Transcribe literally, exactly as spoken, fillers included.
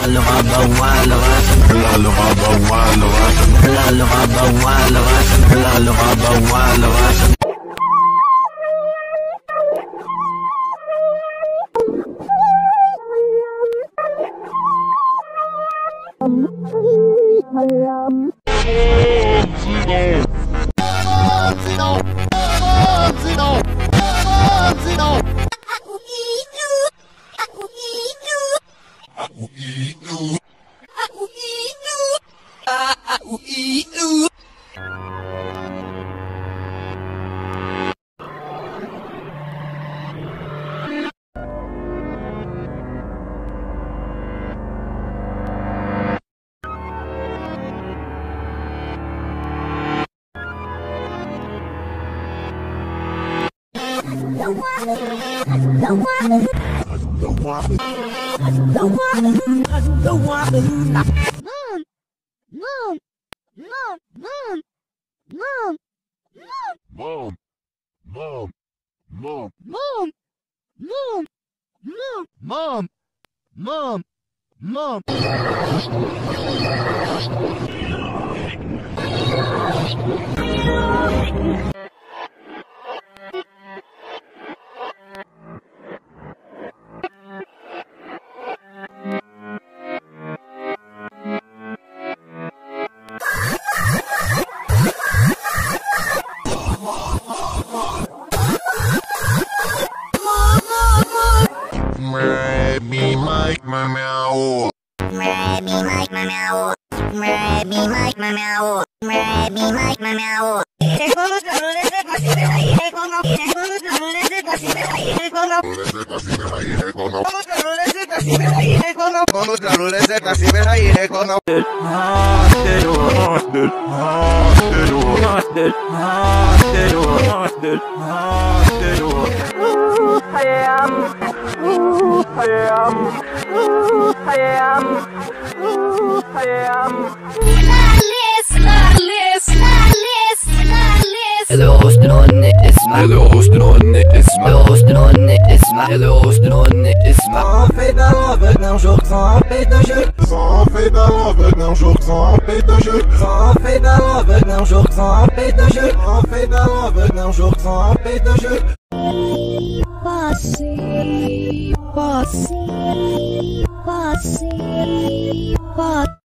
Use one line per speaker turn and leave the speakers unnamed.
le rabat, ouais, le reste. Là le rabat, ouais, le reste. Là le rabat, ouais, le reste. Là le rabat, ouais, le reste.
Me like my meow. Me like my meow. Me like my meow. Me like my meow.
Hello, hostin' اسمع. Hello, hostin' اسمع. Hello, hostin' اسمع. Hello, hostin' اسمع.
Sans fait d'alove, un jour sans fait de jeu.
Sans fait d'alove, un jour sans fait de jeu.
Sans fait d'alove, un jour sans fait de jeu.
Sans fait d'alove, un jour sans fait de jeu.
Passé, passé, passé, passé.